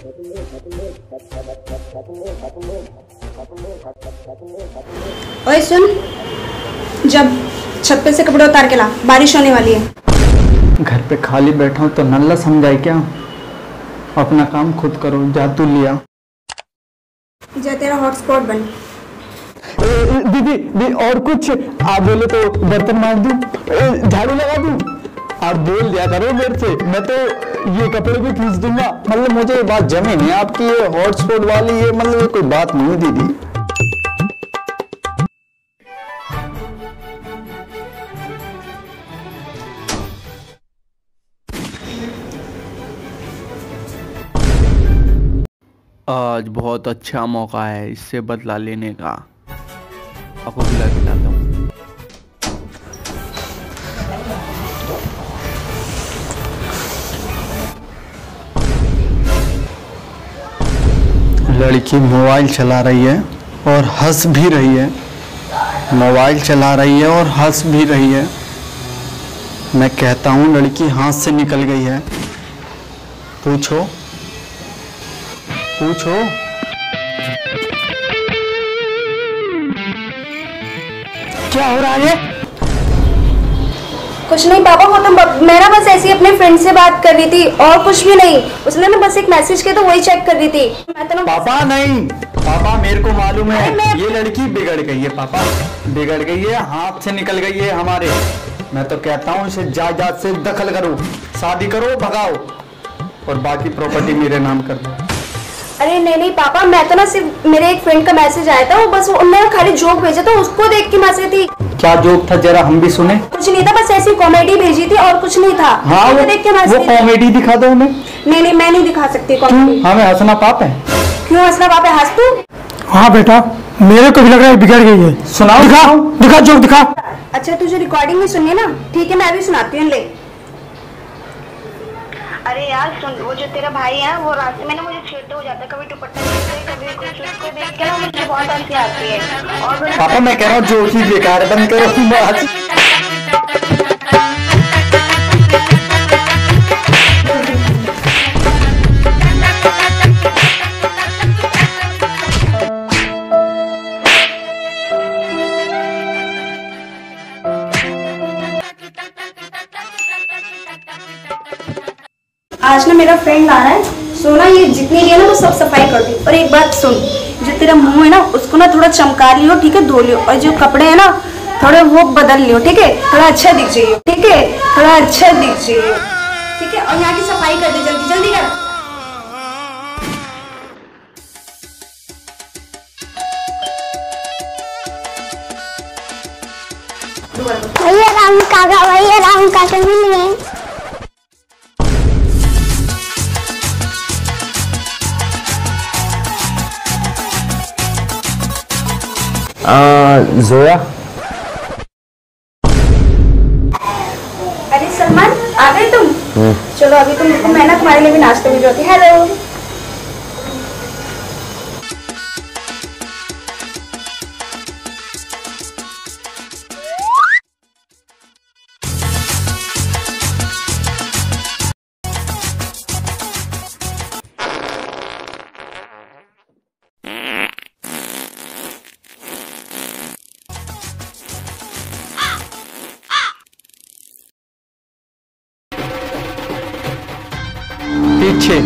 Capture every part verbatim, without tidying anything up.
ओए सुन, जब छत पे से कपड़े उतार के ला, बारिश होने वाली है। घर पे खाली बैठा हूँ तो नल्ला समझाए क्या? अपना काम खुद करो, जा तू लिया। जा तेरा हॉटस्पॉट बन। दीदी दी, और कुछ आप बोले तो बर्तन मार दूं, झाड़ू लगा दूं, आप बोल दिया करो मेरे से, मैं तो ये कपड़े भी खींच दूंगा। मतलब मुझे ये बात जमी नहीं आपकी, ये हॉटस्पॉट वाली ये मतलब ये कोई बात नहीं दीदी। आज बहुत अच्छा मौका है इससे बदला लेने का। आपको बुला के लाता हूँ। लड़की मोबाइल चला रही है और हंस भी रही है। मोबाइल चला रही है और हंस भी रही है। मैं कहता हूँ लड़की हाथ से निकल गई है। पूछो पूछो। क्या हो रहा है? कुछ नहीं पापा, वो तो मैं ना बस ऐसी अपने फ्रेंड से बात कर रही थी और कुछ भी नहीं। उसने ना बस एक मैसेज किया तो वही चेक कर रही थी। मैं तो ना पापा नहीं, पापा मेरे को मालूम है मैं... ये लड़की बिगड़ गई है पापा, बिगड़ गई है, हाथ से निकल गई है हमारे। मैं तो कहता हूँ इसे जायदाद से दखल करो, शादी करो, भगाओ और बाकी प्रॉपर्टी मेरे नाम कर दो। अरे नहीं नहीं पापा, मैं तो ना सिर्फ मेरे एक फ्रेंड का मैसेज आया था, वो बस उन्होंने खाली जोक भेजा था, उसको देख के मैसेज थी। क्या जोक था जरा हम भी सुने। कुछ नहीं था, बस ऐसी कॉमेडी भेजी थी और कुछ नहीं था। हाँ वो, देख के वो कॉमेडी दिखा दो हमें। नहीं नहीं मैं नहीं दिखा सकती कॉमेडी। हमें हंसना पाप है। क्यों हंसना पाप है? हंस तू। हाँ बेटा, मेरे को भी लग रहा है बिगड़ गई है। सुनाओ, दिखा दिखा जोक दिखा। अच्छा तुझे रिकॉर्डिंग में सुननी है ना, ठीक है मैं अभी सुनाती हूँ। ले अरे यार सुन, वो जो तेरा भाई है वो रास्ते में ना मुझे छेड़ते हो जाता है, कभी दुपट्टा देखते कभी कुछ, उसको देख के ना मुझे बहुत हंसी आती है। और पापा मैं कह रहा हूँ जो ही बेकार, बंद करो। आज ना मेरा फ्रेंड आ रहा है, सो ना ये जितनी भी है ना वो सब सफाई कर दी। और एक बात सुन, जो तेरा मुंह है ना उसको ना थोड़ा चमका लियो, ठीक है, धो लियो। और जो कपड़े हैं ना थोड़े वो बदल लियो, ठीक है, थोड़ा अच्छा दिख जाइए, ठीक है, थोड़ा अच्छा दिख जाइए, ठीक है। और यहाँ की सफाई कर दे, जल्दी जल्दी कर। भैया राम काका, भैया राम काका मिल गए। जोया। अरे सलमान आ गए तुम? चलो अभी तुम, मैं ना तुम्हारे लिए भी नाश्ते में जाती। हेलो पीछे।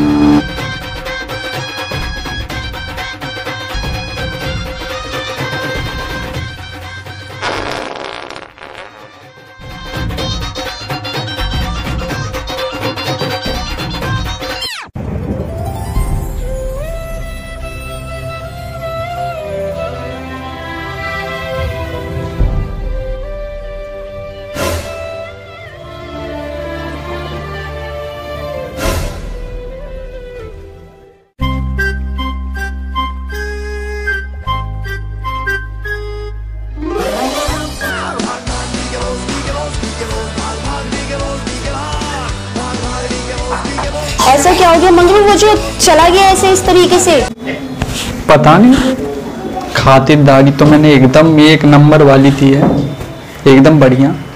ऐसा क्या हो गया मंगरू, वो जो चला गया ऐसे इस तरीके से? पता नहीं, खातिरदारी तो मैंने एकदम एक नंबर वाली थी है, एकदम बढ़िया।